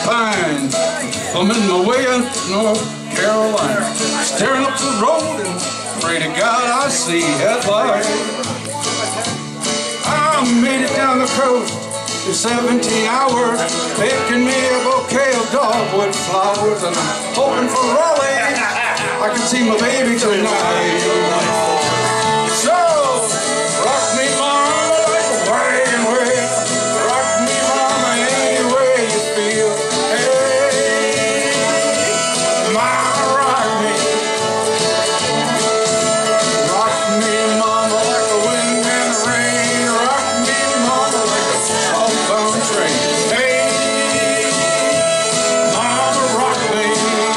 pine. I'm in my way in North Carolina, staring up the road and pray to God I see headlights. I made it down the coast in 17 hours, picking me a bouquet of dogwood flowers, and I'm hoping for Raleigh I can see my baby tonight. So, rock me mama like a wagon wheel, rock me mama any way you feel. Hey, mama rock me mama like the wind and the rain, rock me mama like a southbound train. Hey, mama rock me.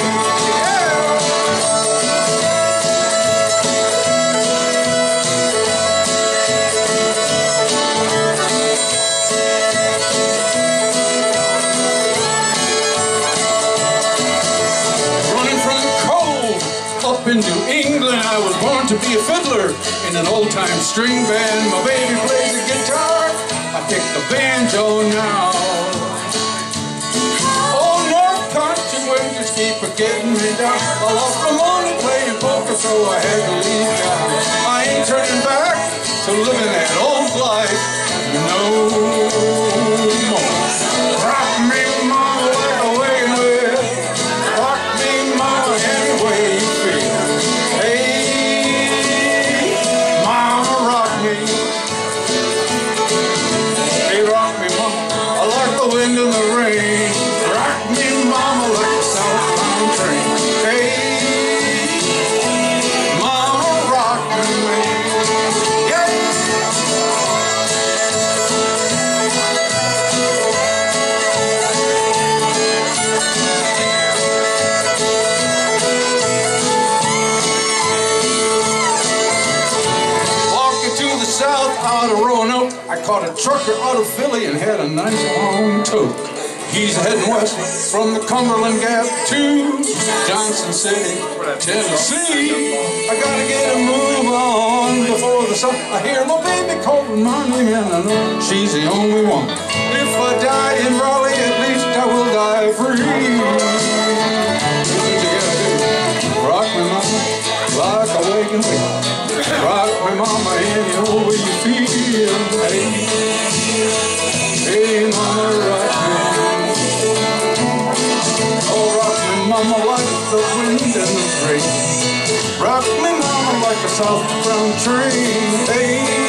Up in New England, I was born to be a fiddler in an old-time string band. My baby plays the guitar, I pick the banjo now. Oh, North Country winters keep getting me down. I lost my money playing poker, so I had to leave town. I ain't turning back to living that old life no more. Rock me mama like a wagon wheel, rock me mama any way you feel. Wind in the rain, rock me mama like a southbound train. Hey, mama rock me, yeah. Walking to the south out of Roanoke, I caught a trucker out of Philly and had a nice long toke. He's heading west from the Cumberland Gap to Johnson City, Tennessee. I gotta get a move on before the sun. I hear my baby calling my name and I know she's the only one. If I die in Raleigh, at least I will die free. Here's what you gotta do. Rock me mama like a wagon wheel, rock me mama any way you feel. Hey, mama rock me, oh rock me mama like the wind and the rain, rock me mama like a southbound train. Hey.